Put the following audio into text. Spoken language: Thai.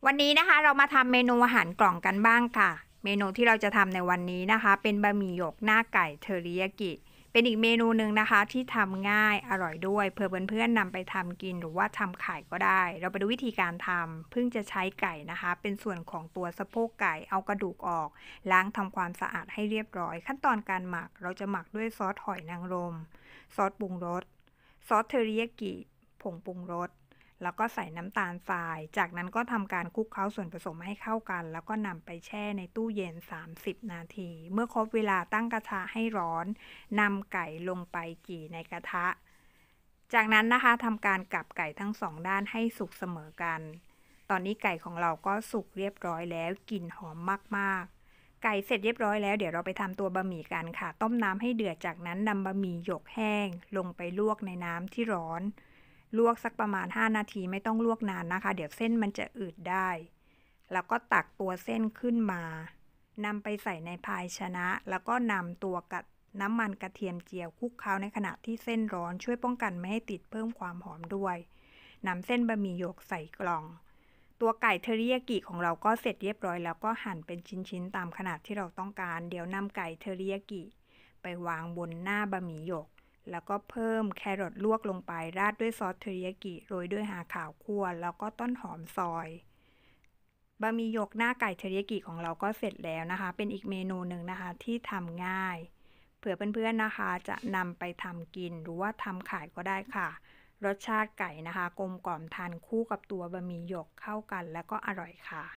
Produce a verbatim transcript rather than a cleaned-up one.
วันนี้นะคะเรามาทำเมนูอาหารกล่องกันบ้างค่ะเมนูที่เราจะทำในวันนี้นะคะเป็นบะหมี่หยกหน้าไก่เทอริยากิเป็นอีกเมนูหนึ่งนะคะที่ทำง่ายอร่อยด้วยเผื่อเพื่อนๆนำไปทำกินหรือว่าทำขายก็ได้เราไปดูวิธีการทำเพิ่งจะใช้ไก่นะคะเป็นส่วนของตัวสะโพกไก่เอากระดูกออกล้างทำความสะอาดให้เรียบร้อยขั้นตอนการหมักเราจะหมักด้วยซอสหอยนางรมซอสปรุงรสซอสเทอริยากิผงปรุงรส แล้วก็ใส่น้ำตาลทราย จากนั้นก็ทำการคลุกเคล้าส่วนผสมให้เข้ากัน แล้วก็นำไปแช่ในตู้เย็น สามสิบ นาที เมื่อครบเวลาตั้งกระทะให้ร้อน นำไก่ลงไปจี่ในกระทะ จากนั้นนะคะทำการกลับไก่ทั้งสองด้านให้สุกเสมอกัน ตอนนี้ไก่ของเราก็สุกเรียบร้อยแล้วกลิ่นหอมมากๆ ไก่เสร็จเรียบร้อยแล้วเดี๋ยวเราไปทำตัวบะหมี่กันค่ะ ต้มน้ำให้เดือด จากนั้นนำบะหมี่หยกแห้งลงไปลวกในน้ำที่ร้อน ลวกสักประมาณห้านาทีไม่ต้องลวกนานนะคะเดี๋ยวเส้นมันจะอืดได้แล้วก็ตักตัวเส้นขึ้นมานำไปใส่ในภาชนะแล้วก็นำตัวกะน้ำมันกระเทียมเจียวคลุกเคล้าในขณะที่เส้นร้อนช่วยป้องกันไม่ให้ติดเพิ่มความหอมด้วยนำเส้นบะหมี่หยกใส่กล่องตัวไก่เทอริยากิของเราก็เสร็จเรียบร้อยแล้วก็หั่นเป็นชิ้นๆตามขนาดที่เราต้องการเดี๋ยวนำไก่เทอริยากิไปวางบนหน้าบะหมี่หยกแล้วก็เพิ่มแครอทลวกลงไปราดด้วยซอสเทอริยากิโรยด้วยหาขาวคั่วแล้วก็ต้นหอมซอยบะหมี่หยกหน้าไก่เทอริยากิของเราก็เสร็จแล้วนะคะเป็นอีกเมนูหนึ่งนะคะที่ทำง่ายเผื่อเพื่อนๆนะคะจะนำไปทำกินหรือว่าทำขายก็ได้ค่ะรสชาติไก่นะคะกลมกล่อมทานคู่กับตัวบะหมี่หยกเข้ากันแล้วก็อร่อยค่ะ